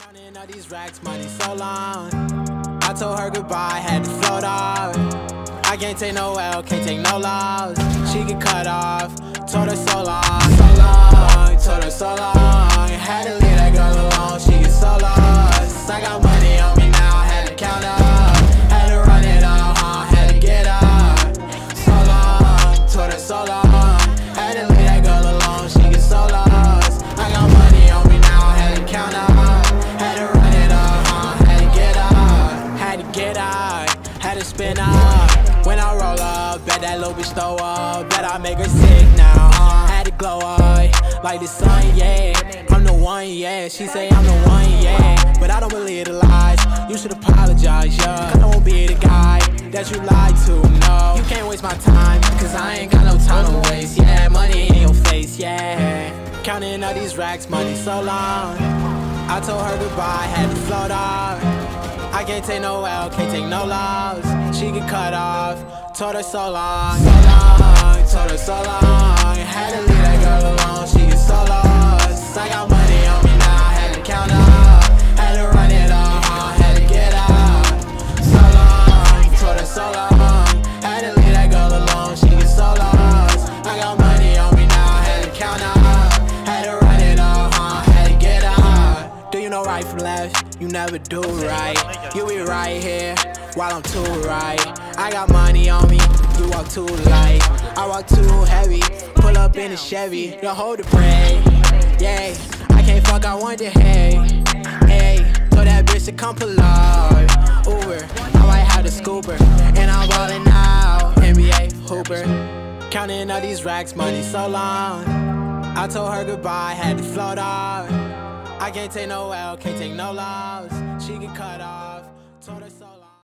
Counting all these racks, money so long. I told her goodbye, had to float off. I can't take no L, can't take no loss. She get cut off, told her so long, told her so long. Had to leave that girl alone, she get so lost. I got money on me now, had to count up. Had to run it up, had to get up. So long, told her so long. Had to leave that girl alone, she get so lost. I got money on me now, had to count up. Had to run it up, had to get up. Had to get up, had to spin up. When I roll up, bet that little bitch throw up. Bet I make her sick now, had to glow up like the sun, yeah. I'm the one, yeah. She say I'm the one, yeah. But I don't believe the lies, you should apologize, yeah. I don't be the guy that you lied to, no. You can't waste my time, cause I ain't got no time to waste, yeah. Money in your face, yeah. Counting all these racks, money so long. I told her goodbye, had to float off. I can't take no L, can't take no loss. She get cut off, told her so long, told her so long. Had to leave that girl alone, she get so lost. I got money on me now, had to count up. Had to run it up, had to get up. So long, told her so long. Had to leave that girl alone, she get so lost. I got money on me now, had to count up. Had to run it up, had to get up. Do you know right from left? You never do right. You be right here while I'm too right. I got money on me, you walk too light. I walk too heavy, pull up in a Chevy. Don't hold the brake, yeah. I can't fuck, I want the hay. Hey, told that bitch to come pull up. Uber, I might have the scooper. And I'm ballin' out, NBA hooper. Counting all these racks, money so long. I told her goodbye, had to float off. I can't take no L, can't take no loss. She get cut off, told her so long.